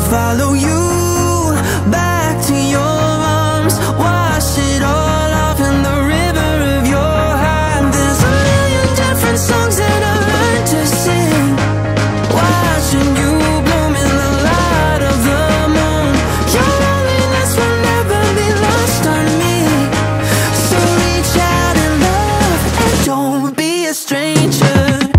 follow you back to your arms, wash it all off in the river of your heart. There's a million different songs that I've learned to sing, watching you bloom in the light of the moon. Your loneliness will never be lost on me, so reach out and love and don't be a stranger.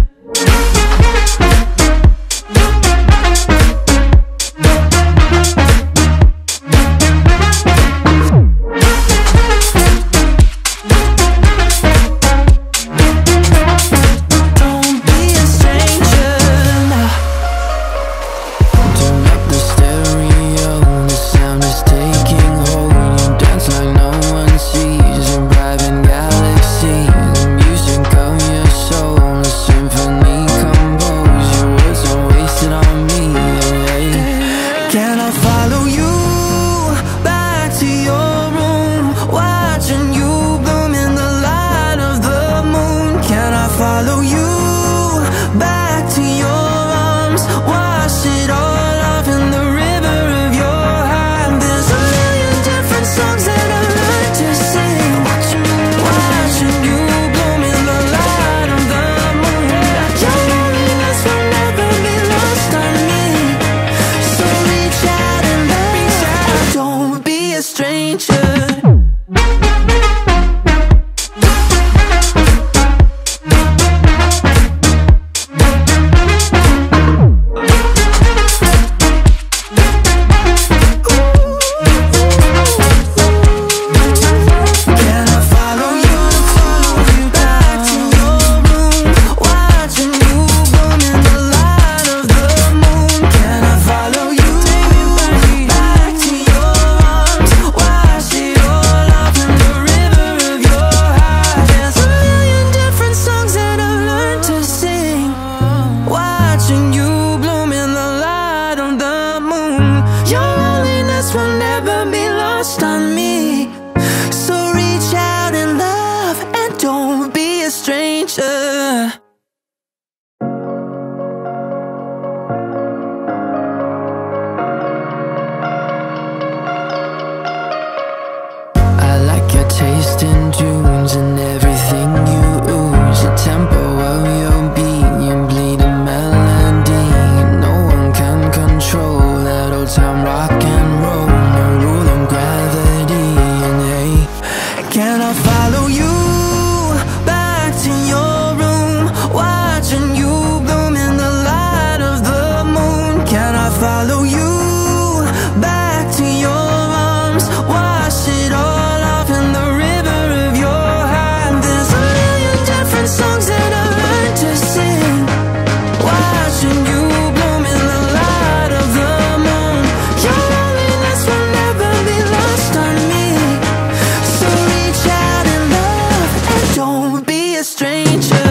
Follow you back to your arms, wash it all off in the river of your heart. There's a million different songs that I've learned to sing, watching you bloom in the light of the moon. Your loneliness will never be lost on me, so reach out and love, don't be a stranger. Will never be lost on me, so reach out and love and don't be a stranger. I like your taste in tunes and everything you ooze, the tempo of your beat, your bleeding melody. No one can control that old time rock and roll. Can I follow you back to your room, watching you bloom in the light of the moon? Can I follow you back to your arms, wash it all off in the river of your heart? There's a million different songs that I've learned to sing, watching you bloom in the light of the moon. Your loneliness will never be lost on me, so reach out and love and don't be a stranger.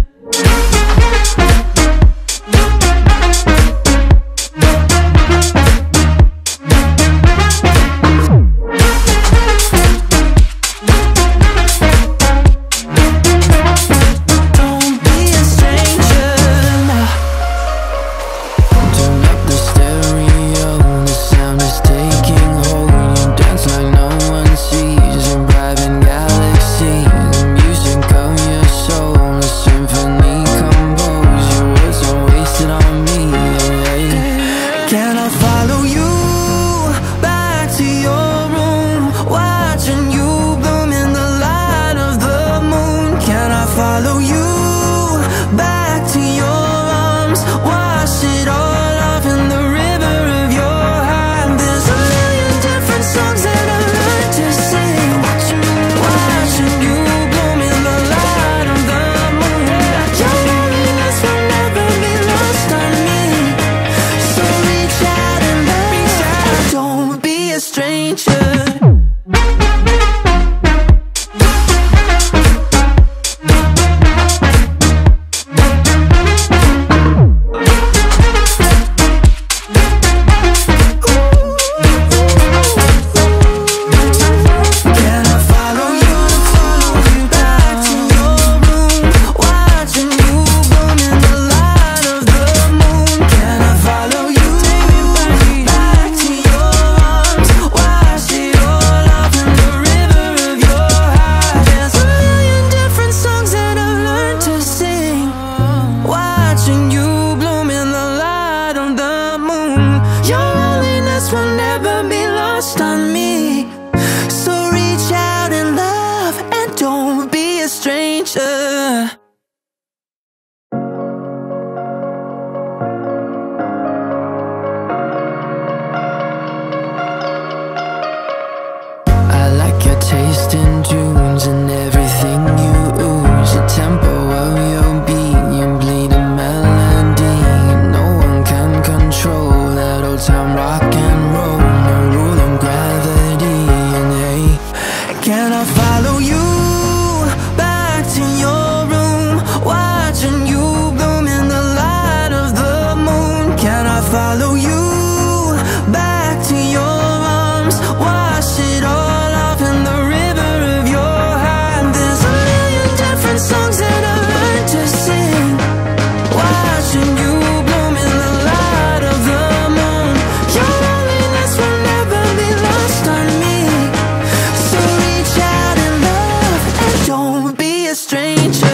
Follow you back to your arms, wash it all off in the river of your heart. There's a million different songs that I've learned to sing, watching you bloom in the light of the moon. Your loneliness will never be lost on me, so reach out and love, don't be a stranger. follow you back to your arms, wash it all off in the river of your heart. There's a million different songs that I've learned to sing, watching you bloom in the light of the moon. Your loneliness will never be lost on me, so reach out in love and don't be a stranger.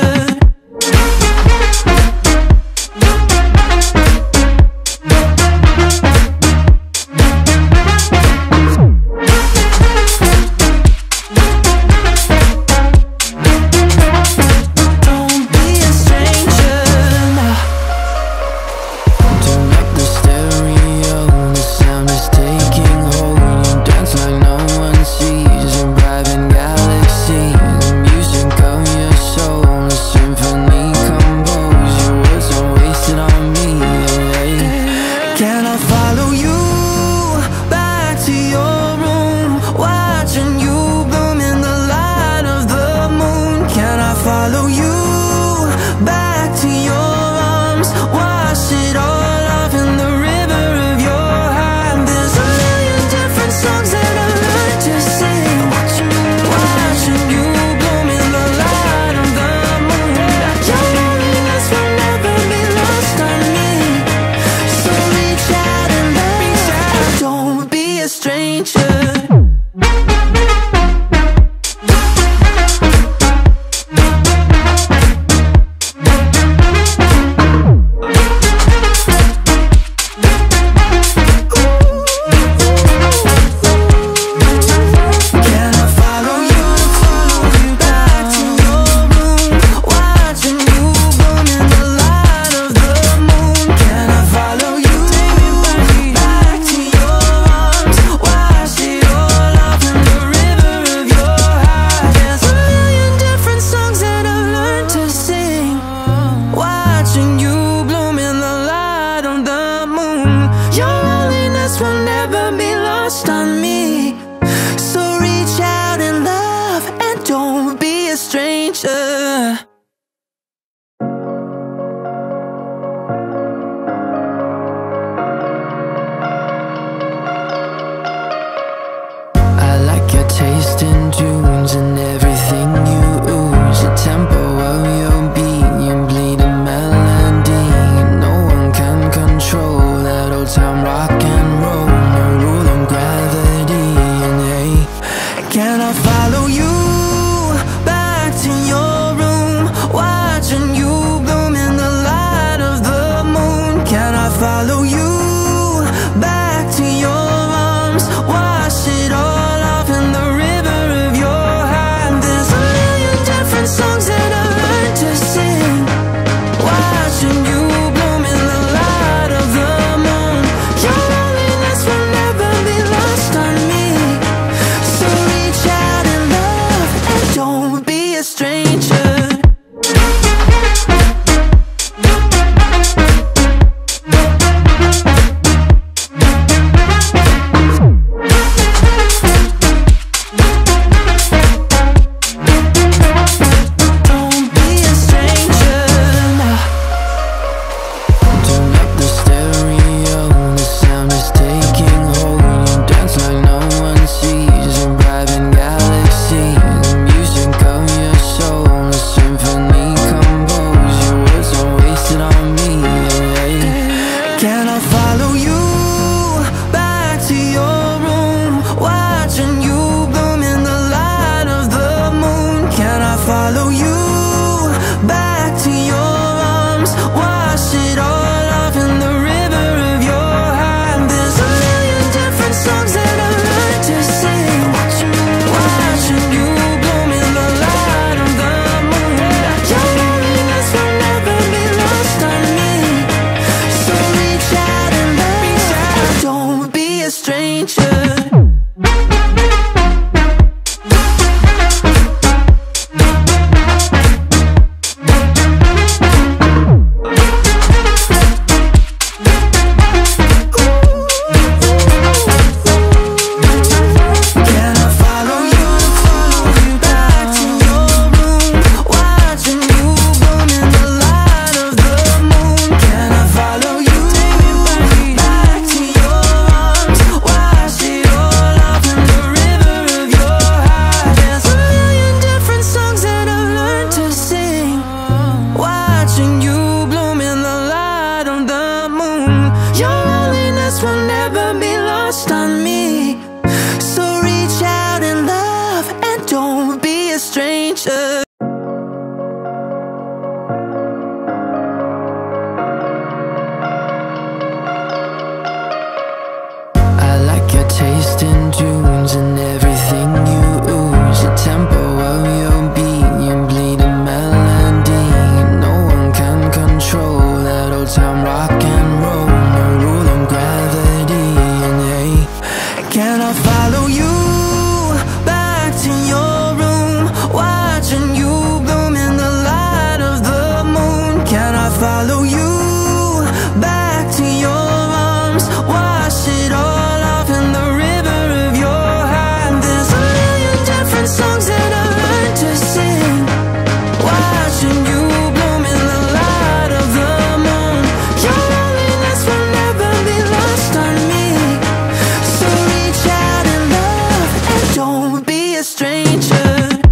old time rock and roll, no rule of gravity. And hey, can I follow you back to your room, watching you bloom in the light of the moon? Can I follow you back to your arms, wash it all off in the river of your heart? There's a million different songs that I learned to sing, watching you bloom in the light of the moon. Your loneliness will never be lost on me, so reach out and love, and don't be a stranger.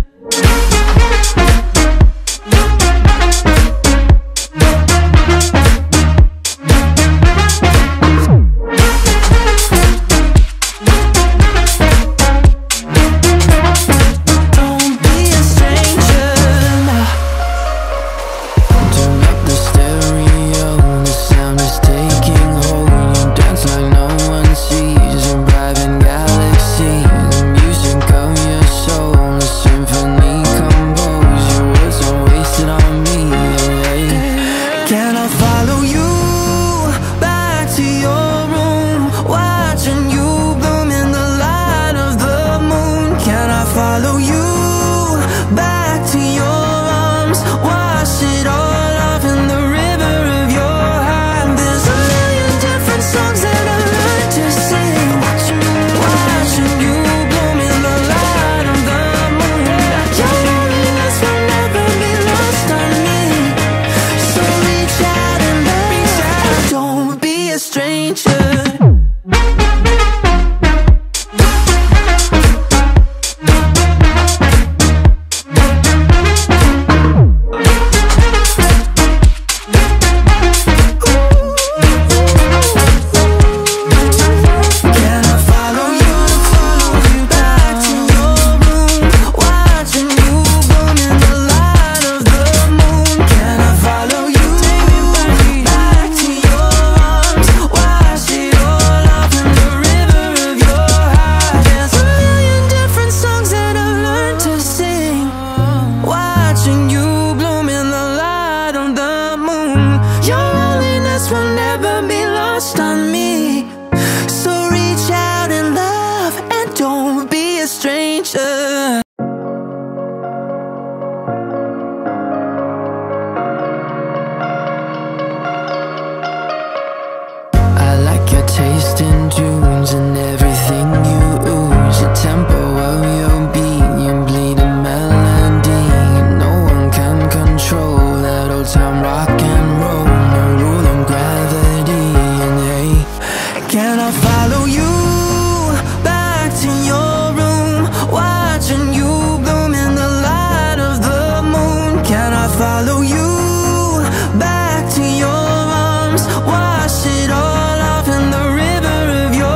Can I follow you back to your room, watching you bloom in the light of the moon? Can I follow you back to your arms, wash it all off in the river of your heart? There's a million different songs that I learned to sing, watching you bloom in the light of the moon. Your loneliness will never be lost on me, so reach out and love, don't be a stranger. Can I follow you back to your room, watching you bloom in the light of the moon? Can I follow you back to your arms, wash it all off in the river of your heart? There's a million different songs that I've learned to sing, watching you bloom in the light of the moon. Your loneliness will never be lost on me, so reach out and love, and don't be a stranger. I like your taste in tunes and everything you ooze, the tempo of your beat, you bleed a melody. No one can control that old time rock and roll, no rule of gravity. And hey, can I follow you back to your room, watching you bloom in the light of the moon? Can I follow you back to your arms, wash it all off in the river of your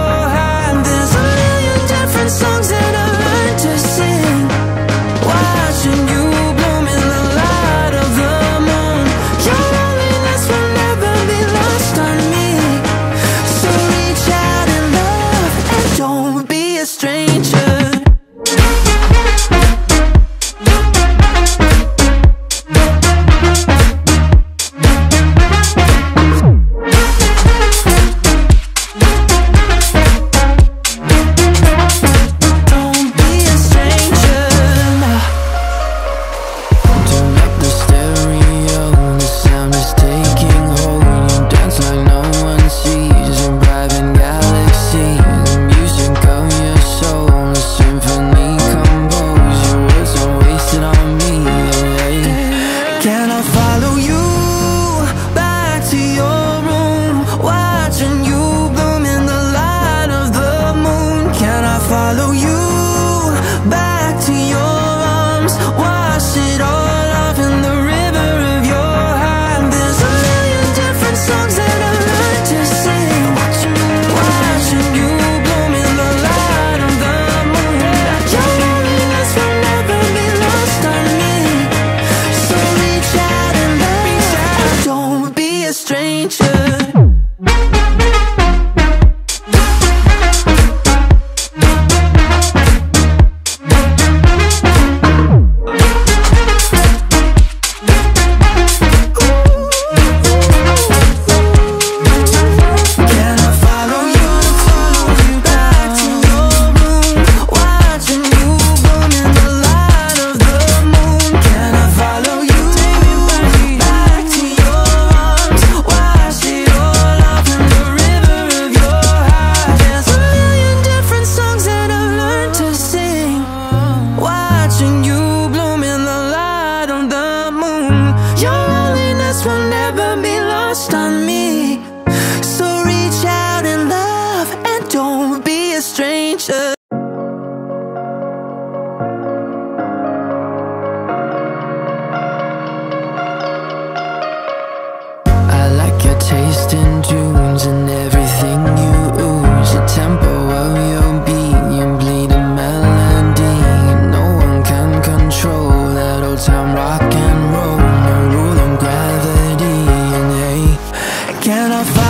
Can I